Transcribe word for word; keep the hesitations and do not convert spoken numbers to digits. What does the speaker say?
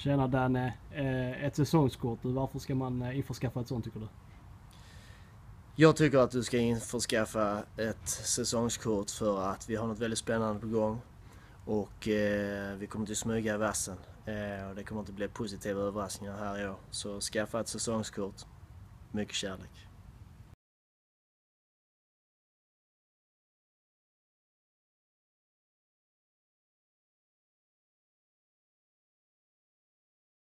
Tjena Danne, eh, ett säsongskort. Varför ska man eh, införskaffa ett sånt tycker du? Jag tycker att du ska införskaffa ett säsongskort för att vi har något väldigt spännande på gång. Och eh, vi kommer att smyga i vassen. Eh, och det kommer att bli positiva överraskningar här i år. Så skaffa ett säsongskort. Mycket kärlek.